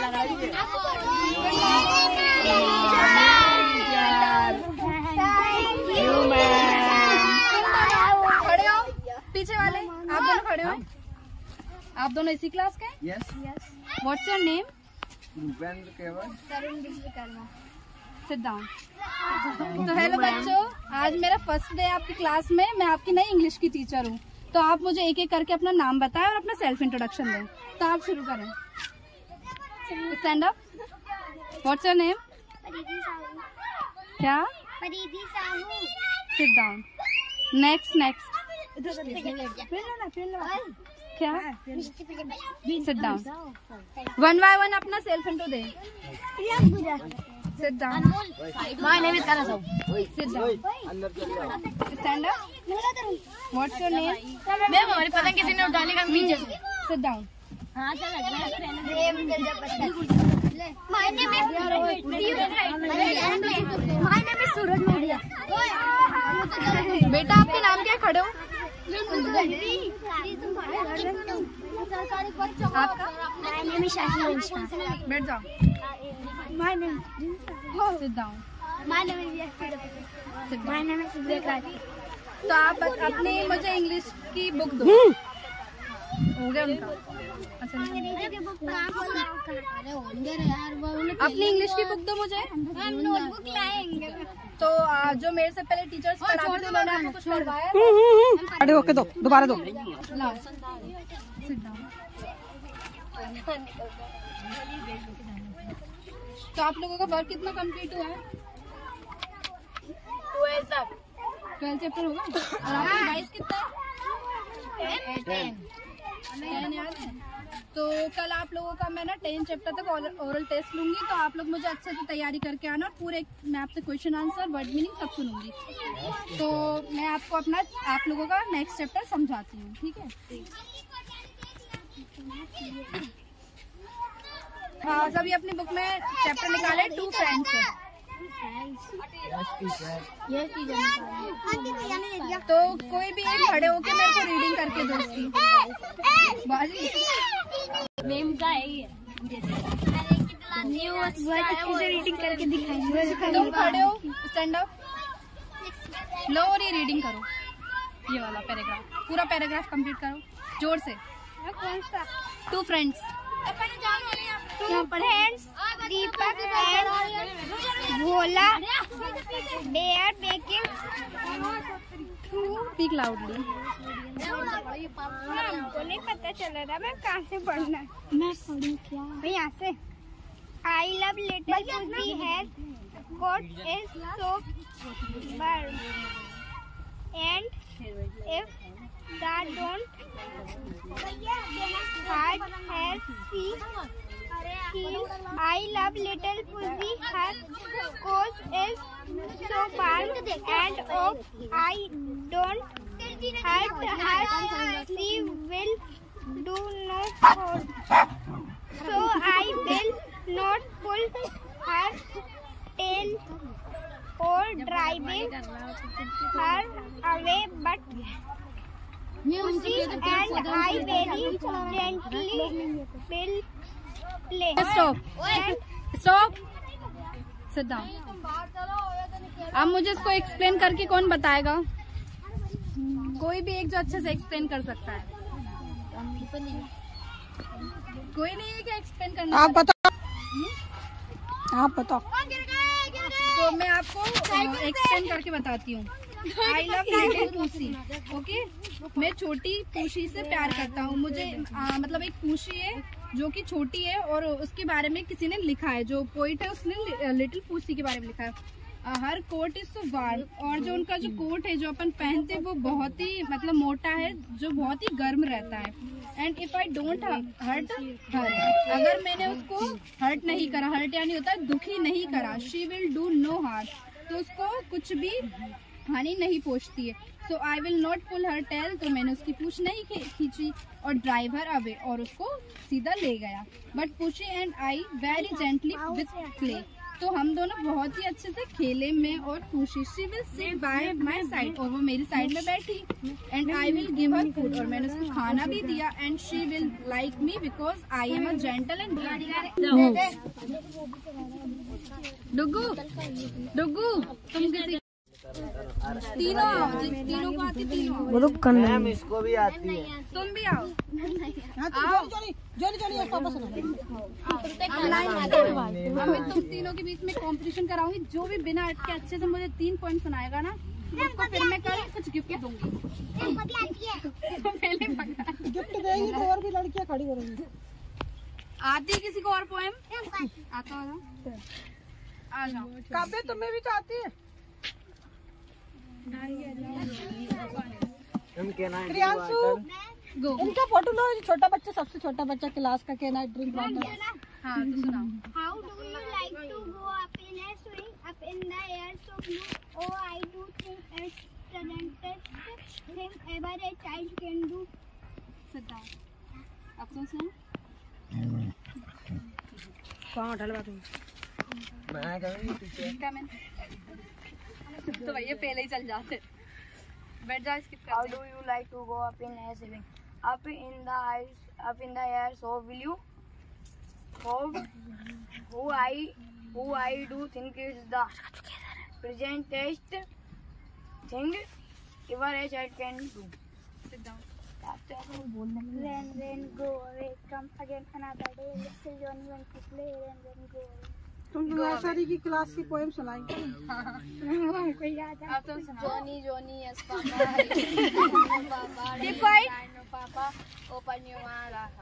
खड़े हो, पीछे वाले आप दोनों खड़े हो। आप दोनों इसी क्लास के? Yes. What's your name? Bhupendra Keval. Sit down. तो हेलो बच्चों, आज मेरा फर्स्ट डे आपकी क्लास में। मैं आपकी नई इंग्लिश की टीचर हूँ। तो आप मुझे एक एक करके अपना नाम बताएं और अपना सेल्फ इंट्रोडक्शन दें। तो आप शुरू करें। Stand up. What's your name? क्या? Sit down. नेक्स्ट क्या? Sit down. One by one अपना सेल्फ इंट्रो दे। Sit down. My name is Kana Sahu. Sit down. Stand up. What's your name? Ma'am हमारी पतंग किसी ने उठा ली का पीछे से। Sit down. हां चल लग रहा है। My name is Suraj Maurya. बेटा आपके नाम क्या है? खड़े हो। आपका? माय नेम इज शाही। बैठ जाओ। My name sit down. My name is Vivek. तो आप अपनी मुझे इंग्लिश की बुक दो। हो गया उनका? अच्छा, अपनी इंग्लिश की बुक दो मुझे। नोटबुक लाएंगे। तो जो मेरे से पहले टीचर्स पढ़ाते थे उन्होंने आपको कुछ करवाया? खड़े होके दो, दोबारा दो। लाओ। Sit down. तो आप लोगों का वर्क कितना कंप्लीट हुआ है? 12 चैप्टर होगा। और आपका रिवाइज कितना है? 10 याद है। तो कल आप लोगों का मैं ना 10 चैप्टर तक ओरल टेस्ट लूंगी। तो आप लोग मुझे अच्छे से तैयारी करके आना और पूरे मैं आपसे क्वेश्चन आंसर वर्ड मीनिंग सब सुनूंगी। तो मैं आपको आप लोगों का नेक्स्ट चैप्टर समझाती हूँ, ठीक है? हाँ, सभी अपनी बुक में चैप्टर निकाले। 2 फ्रेंड्स। तो कोई भी एक खड़े होके मेरे को रीडिंग करके दो उसकी। बाजी नेम का है ये। रीडिंग करके दिखाएंगे। तुम खड़े हो, स्टैंड अप। लो और ये रीडिंग करो। ये वाला पैराग्राफ, पूरा पैराग्राफ कंप्लीट करो जोर से। कौन सा? 2 friends. Friends Deepak and Bhola they are making speak loudly. हमको नहीं पता चल रहा मैं कहाँ से पढ़ना है। मैं पढ़ूँ क्या? मैं यहाँ से। I love little pussy has coat is so bird and if that don't heart has seen I love little pussy her coat is so warm and oh I don't hurt her she will do no harm so I will not pull her tail or driving her away but Pussy and I very gently will play. Stop. Sit down. अब मुझे इसको explain करके कौन बताएगा? कोई भी एक जो अच्छे से एक्सप्लेन कर सकता है। कोई नहीं है क्या एक्सप्लेन करना? आप बताओ। आप बताओ। तो मैं आपको एक्सप्लेन करके बताती हूँ। I love little pussy. Okay, मैं छोटी पूशी से प्यार करता हूँ। मुझे मतलब एक पूशी है जो कि छोटी है और उसके बारे में किसी ने लिखा है, जो पोइट है उसने लिटिल पूसी के बारे में लिखा है। Her coat is so warm, और जो उनका जो कोट है जो अपन पहनते हैं वो बहुत ही मतलब मोटा है, जो बहुत ही गर्म रहता है। And if I don't hurt her, अगर मैंने उसको हर्ट नहीं करा, हर्ट यानी होता है दुखी नहीं करा, she will do no harm, तो उसको कुछ भी हानि नहीं पहुंचती है। So I will not pull her tail, तो मैंने उसकी पूंछ नहीं खींची और ड्राइव हर अवे, और उसको सीधा ले गया। But pussy and I very gently with play, तो हम दोनों बहुत ही अच्छे से खेले में और खुशी she will sit by my side और वो मेरी साइड में बैठी and I will give her food और मैंने उसको खाना भी दिया and she will like me because I am a gentle and डुगू डुगू तुम किसी तीनों आओ तीनों को आती तीनों वो तो करना मैम इसको भी आती है। तुम भी आओ हमें तुम तीनों के बीच में कंपटीशन कराऊंगी जो भी बिना अटके अच्छे से मुझे 3 पॉइंट सुनाएगा ना उसको फिर मैं कल कुछ गिफ्ट दूंगी। गिफ्ट देंगी तो और भी लड़कियां खड़ी हो रही आती किसी को और पोएम आता होगा आ जाओ। काव्य तुम्हें भी तो आती है। प्रियांशु गो इनका फोटो लो। छोटा बच्चा सबसे छोटा बच्चा क्लास का कहना है ड्रिंक वाटर। हाँ तो सुनाओ। How do you like to go up in a swing up in the air so blue? Oh, I do think it's the strangest thing ever a child can do. Sit down. अब तुम सुनो। कौन उठा तुम? मैं कभी पीछे Come in. तो भैया पहले ही चल जाते। बैठ जाओ स्किप कर। How do you like to go up in a swing? Up in the air, so will you? Who I do think is the presentest thing ever a child can do. Sit down. Rain, rain, go away. Come again another day. Little Johnny went to play. Rain, rain, go away. तुम nursery की class की poem सुनाई। अब तुम सुनाओ। Johnny, yes, Papa. Papa, Keep quiet. no, Papa, open your mouth.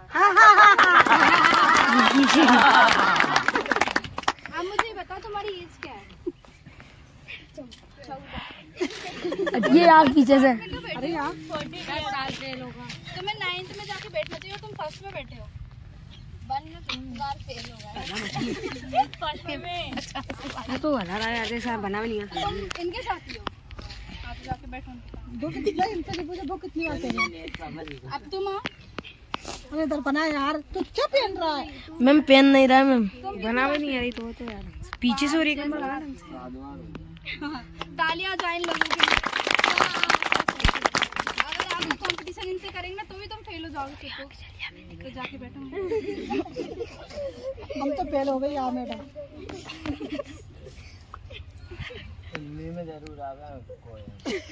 अब मुझे बताओ तुम्हारी एज क्या है? ये यार पीछे से। अरे यार तुम्हें 9th में जाके बैठना चाहिए तुम फर्स्ट में बैठे हो। तो हला रहा है ऐसा बना भी नहीं है। तुम इनके साथ ही हो। आप जाके बैठो। दो कितनी इनसे नहीं पूछा दो कितनी बार कही। अब तुम आओ। अरे इधर बना यार तू क्या पहन रहा है? मैम पेन नहीं रहा मैम बना भी नहीं आ रही तो यार पीछे से हो रही है। तालियां जाए इन लोगों के लिए। अगर आप कंपटीशन इनसे करेंगे ना तो भी तुम फेल हो जाओगे। तो जाके बैठो। हम तो फेल हो गए यार मैडम। हिंदी में जरूर आगा कोई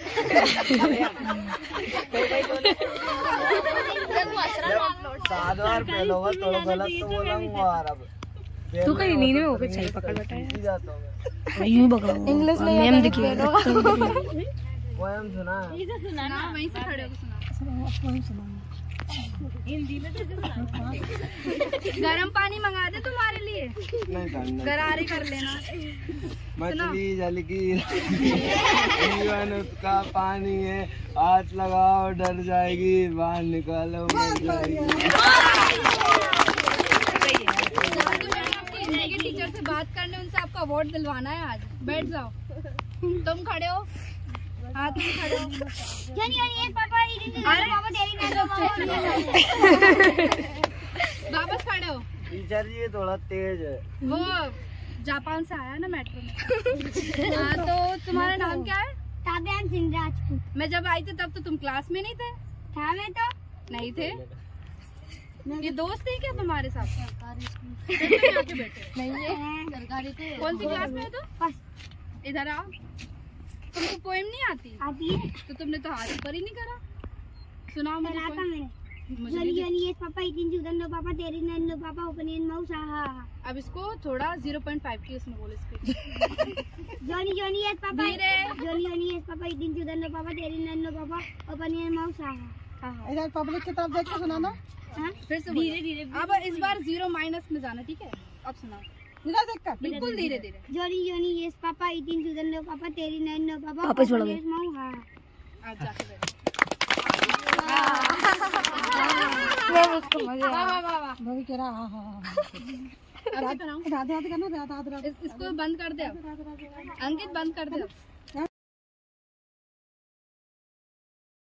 7 बार फेल होगा तो गलत तो बोलूंगा यार। अब तू कहीं नींद में होके सही पकड़ बैठा है। जाता हूँ मैं यूं पकड़ा इंग्लिश में मैम देखिए पोएम सुना सुना वहीं से खड़े होकर सुना। गरम पानी मंगा दे तुम्हारे लिए। नहीं करना गरारे कर लेना। मछली जल की जीवन उसका पानी है हाथ लगाओ डर जाएगी बाहर निकालो मर जाएगी। टीचर से बात करने उनसे आपका अवार्ड दिलवाना है आज। बैठ जाओ। तुम खड़े हो। हाँ तुम खड़े हो। पापा वापस खड़े हो। टीचर जी ये थोड़ा तेज है। वो जापान से आया ना मेट्रो में। हाँ तो तुम्हारा नाम क्या है? काव्यांश सिंह राजपूत। मैं जब आई थी तब तो तुम क्लास में नहीं थे। था मैं तो नहीं थे। ये दोस्त है क्या तुम्हारे साथ? नहीं है सरकारी को कौन सी क्लास में हो तुम? इधर आओ। तुमको पोएम नहीं आती? आती है तो तुमने तो हाथ ऊपर ही नहीं करा। सुनाओ मुझे आता poem। मैंने मुझे जोनी नहीं- जोनी यस पापा इतिन जुदन नो पापा तेरी नन नो पापा ओपनियन माउस हा। अब इसको थोड़ा 0.5 की उसमें बोलो इसके। जोनी जोनी यस पापा धीरे। जोनी जोनी यस पापा इतिन जुदन नो पापा तेरी नन नो पापा ओपनियन माउस हा। हाँ हाँ इधर पब्लिक की तरफ देख के सुनाना। हाँ फिर से धीरे धीरे। अब इस बार 0 माइनस में जाना ठीक है। अब सुनाओ इधर देख कर। बिल्कुल धीरे धीरे। जोनी जोनी यस पापा इतिन जुदन नो पापा तेरी नन नो पापा वापस बोलो। ओपनियन माउस हा। अब जाके बैठो। उसको मजे वाह वाह वाह वाह। वो भी कह रहा हाँ हाँ हाँ। अब क्या कराऊं? राधे राधे करना राधे राधे। इसको बंद कर दे अब। अंकित बंद कर दे अब।